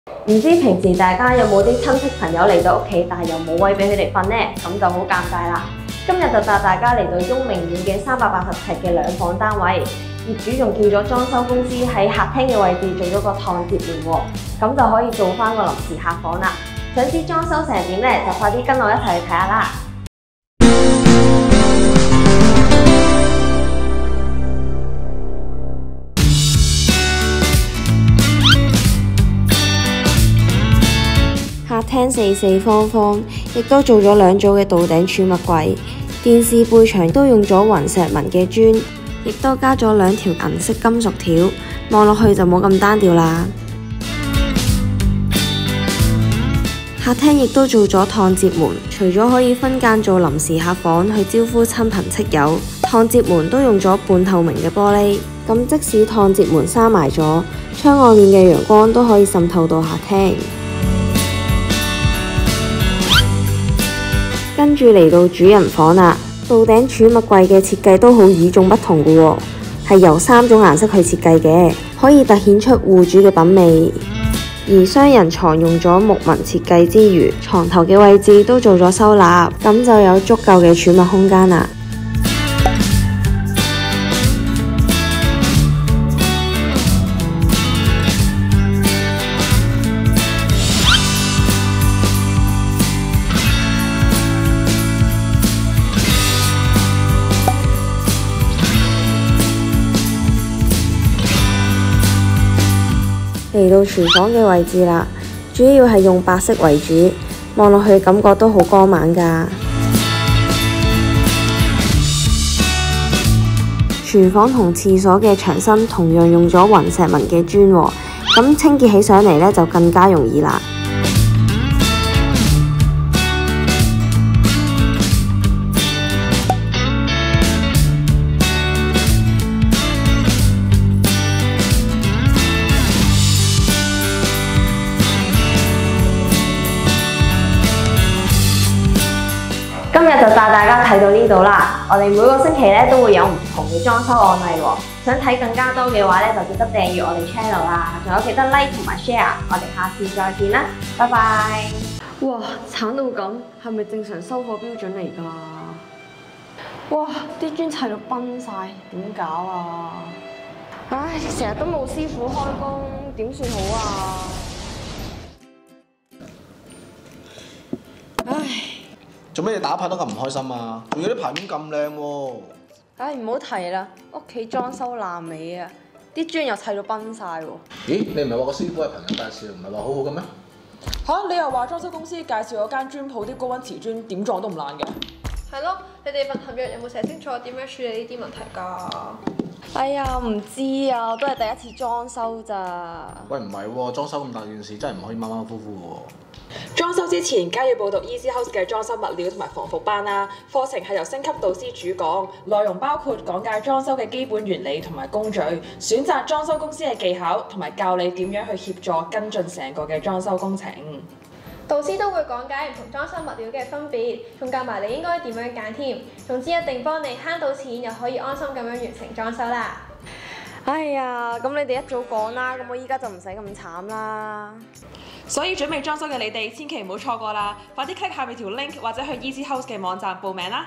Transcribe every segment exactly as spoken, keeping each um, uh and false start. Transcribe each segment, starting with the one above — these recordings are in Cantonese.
唔知平時大家有冇啲親戚朋友嚟到屋企，但係又冇位俾佢哋瞓呢？咁就好尷尬啦。今日就帶大家嚟到雍明苑嘅三百八十尺嘅兩房單位，業主仲叫咗裝修公司喺客廳嘅位置做咗個趟接門喎，咁就可以做翻個臨時客房啦。想知裝修成點呢？就快啲跟我一齊去睇下啦！客廳四四方方，亦都做咗兩組嘅倒頂儲物櫃，電視背牆都用咗雲石紋嘅磚，亦都加咗兩條銀色金屬條，望落去就冇咁單調啦。客廳亦都做咗趟接門，除咗可以分間做臨時客房去招呼親朋戚友，趟接門都用咗半透明嘅玻璃，咁即使趟接門閂埋咗，窗外面嘅陽光都可以滲透到客廳。跟住嚟到主人房啦，倒頂儲物櫃嘅設計都好與眾不同嘅喎，係由三種顏色去設計嘅，可以突顯出戶主嘅品味。而雙人床用咗木紋設計之餘，床頭嘅位置都做咗收納，咁就有足夠嘅儲物空間啦。嚟到廚房嘅位置啦，主要係用白色為主，望落去感覺都好光猛㗎。廚房同廁所嘅牆身同樣用咗雲石紋嘅磚喎，咁清潔起上嚟呢就更加容易啦。今日就帶大家睇到呢度啦，我哋每個星期咧都會有唔同嘅裝修案例喎，想睇更加多嘅話咧就記得訂閱我哋 channel 啦，仲有記得 like 同埋 share， 我哋下次再見啦，拜拜！哇，慘到咁，係咪正常收貨標準嚟㗎？哇，啲磚砌到崩晒，點搞啊？唉，成日都冇師傅開工，點算好啊？唉。 做咩你打牌得咁唔開心啊？仲有啲牌面咁靚喎！ 唉，唔好提啦，屋企裝修爛尾啊，啲磚又砌到崩晒喎。 咦？你唔係話個師傅係朋友介紹，唔係話好好嘅咩？ 嚇！你又話裝修公司介紹嗰間磚鋪啲高溫瓷磚點撞都唔爛嘅？ 係咯，你哋份合約有冇寫清楚點樣處理呢啲問題㗎？ 哎呀，唔知啊，都係第一次裝修咋。 喂，唔係喎，裝修咁大件事真係唔可以馬馬虎虎嘅喎。 裝修之前，梗要報讀 Easy House 嘅裝修物料同埋防腐班啦。課程係由星級導師主講，內容包括講解裝修嘅基本原理同埋工序，選擇裝修公司嘅技巧，同埋教你點樣去協助跟進成個嘅裝修工程。 導師都會講解唔同裝修物料嘅分別，仲教埋你應該點樣揀添。總之一定幫你慳到錢，又可以安心咁樣完成裝修啦。 哎呀，咁你哋一早講啦，咁我依家就唔使咁慘啦。 所以準備裝修嘅你哋，千祈唔好錯過啦！快啲 click 下面條 link 或者去 Easy House 嘅網站報名啦。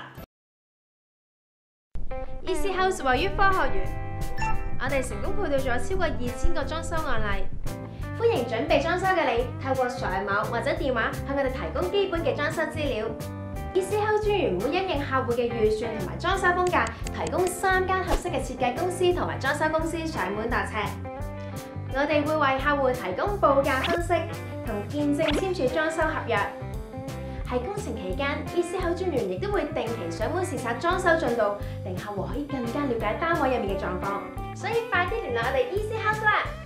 Easy House 位於科學園，我哋成功配對咗超過二千個裝修案例。歡迎準備裝修嘅你，透過上網或者電話向我哋提供基本嘅裝修資料。Easy House 專員會因應客戶嘅預算同埋裝修風格，提供三間合適嘅設計公司同埋裝修公司上門度尺。我哋會為客戶提供報價分析同見證簽署裝修合約。喺工程期間 ，Easy House 專員亦都會定期上門視察裝修進度，令客戶可以更加了解單位入面嘅狀況。所以快啲聯絡我哋 Easy House 啦！